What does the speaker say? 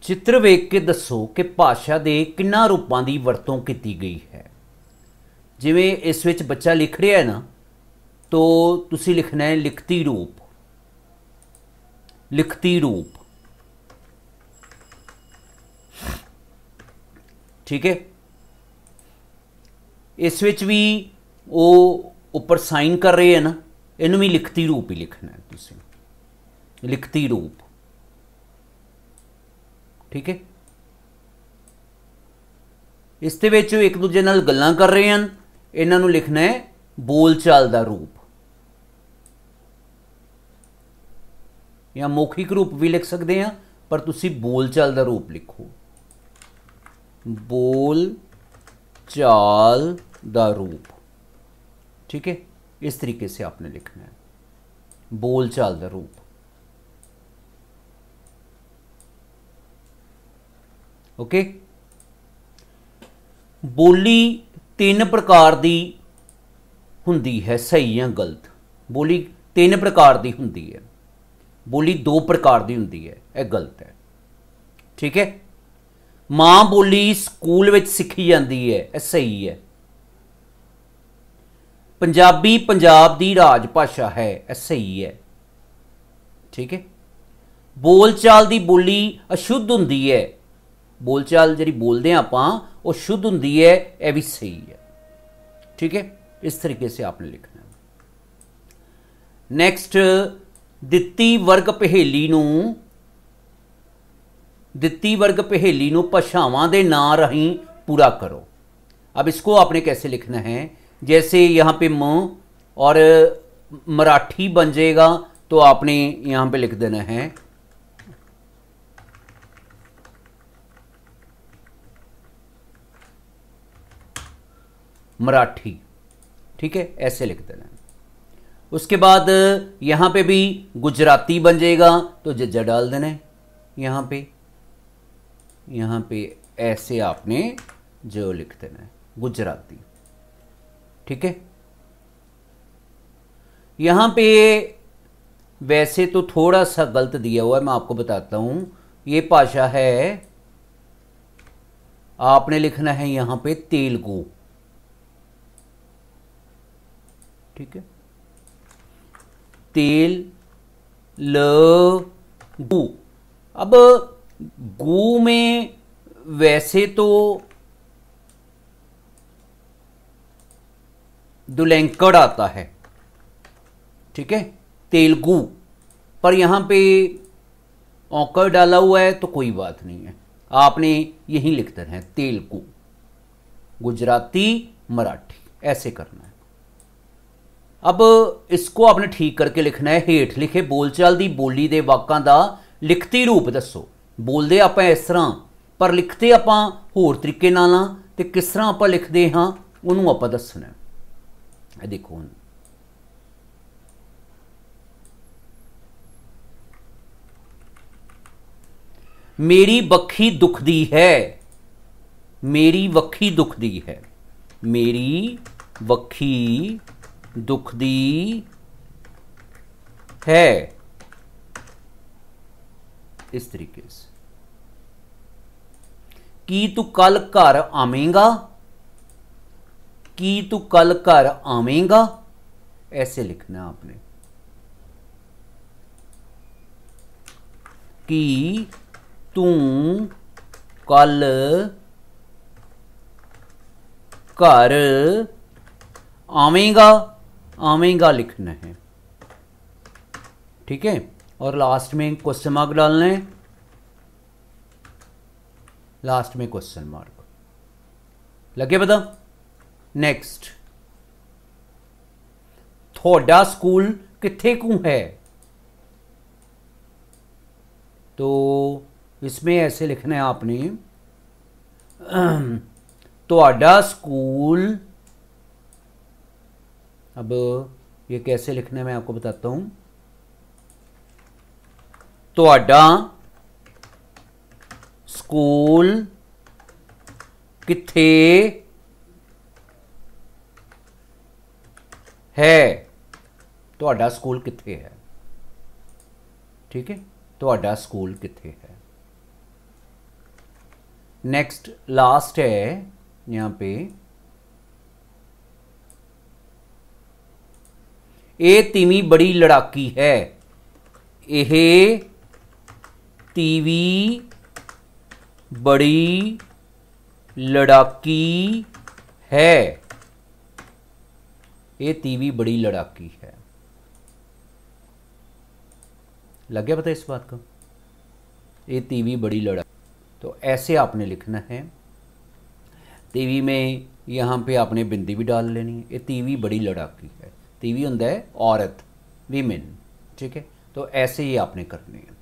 चित्र वेख के दसो कि भाषा के किन्ना रूपों की वरतों की गई है। जिमें इस विच बच्चा लिख रहा है ना, तो तुसी लिखना है लिखती रूप। लिखती रूप, ठीक है। इस विच भी वो ऊपर साइन कर रहे हैं ना, इनू भी लिखती रूप ही लिखना है तुसी, लिखती रूप, ठीक है। इस दे विच एक दूजे नाल गल्लां कर रहे हैं, इन्हां नूं लिखना है बोलचाल का रूप, या मौखिक रूप भी लिख सकते हैं, पर तुसी बोलचाल का रूप लिखो। बोलचाल का रूप, ठीक है। इस तरीके से आपने लिखना है बोलचाल का रूप। ओके। बोली तीन प्रकार की हुंदी है, सही या गलत। बोली तीन प्रकार की हुंदी है, बोली दो प्रकार की हुंदी है, यह गलत है, ठीक है। मां बोली स्कूल विच सीखी जाती है, यह सही है। पंजाबी पंजाब की राज भाषा है, यह सही है, ठीक है। बोलचाल की बोली अशुद्ध हुंदी है, बोलचाल जी बोलते हैं आपां वो शुद्ध हुंदी है, यह भी सही है, ठीक है। इस तरीके से आपने लिखना है। नेक्स्ट, दित्ती वर्ग पहेली नूं, दित्ती वर्ग पहेली नूं भाषावां दे नां राहीं पूरा करो। अब इसको आपने कैसे लिखना है, जैसे यहाँ पे म और मराठी बन जाएगा, तो आपने यहाँ पे लिख देना है मराठी, ठीक है, ऐसे लिख देना है। उसके बाद यहाँ पे भी गुजराती बन जाएगा, तो जज्जा डाल देना है यहाँ पे ऐसे आपने जो लिख देना है गुजराती, ठीक है। यहाँ पे वैसे तो थोड़ा सा गलत दिया हुआ है, मैं आपको बताता हूँ। ये भाषा है, आपने लिखना है यहाँ पे तेलुगु, ठीक है, तेलुगु। अब गु में वैसे तो दुलैंकड़ आता है, ठीक है, तेलुगु, पर यहां पे औकर डाला हुआ है तो कोई बात नहीं है, आपने यही लिख देना है तेलुगु, गुजराती, मराठी, ऐसे करना है। अब इसको आपने ठीक करके लिखना है। हेठ लिखे बोलचाल की बोली के वाकां का लिखती रूप दसो। बोलते आप इस तरह, पर लिखते आप होर तरीके नाल हां, ते किस तरह आप लिखते हाँ उन्होंने आप दसना है। देखो हुण मेरी वक्खी दुखदी है, मेरी वक्खी दुखदी है, मेरी वक्खी दुखदी है, इस तरीके से। की तू कल घर आवेंगा, की तू कल घर आवेंगा, ऐसे लिखना आपने। कि तू कल घर आवेंगा, आवेंगा लिखना है, ठीक है। और लास्ट में क्वेश्चन मार्क डालना है, लास्ट में क्वेश्चन मार्क लगे पता। नेक्स्ट, थोड़ा स्कूल कित्थे कू है, तो इसमें ऐसे लिखना है आपने, थोड़ा स्कूल। अब ये कैसे लिखना है मैं आपको बताता हूं। थोड़ा स्कूल कित्थे है, थोड़ा स्कूल कित्थे है, ठीक है, थोड़ा स्कूल कित्थे है। नेक्स्ट लास्ट है यहाँ पे, ये तीवी बड़ी लड़ाकी है। यह तीवी बड़ी लड़ाकी है। ये तीवी बड़ी लड़ाकी है। लग गया पता इस बात का? ये तीवी बड़ी लड़ाकी, तो ऐसे आपने लिखना है। तीवी में यहाँ पे आपने बिंदी भी डाल लेनी है। ये तीवी बड़ी लड़ाकी है। तीवी होता है औरत, वीमेन, ठीक है। तो ऐसे ही आपने करनी है।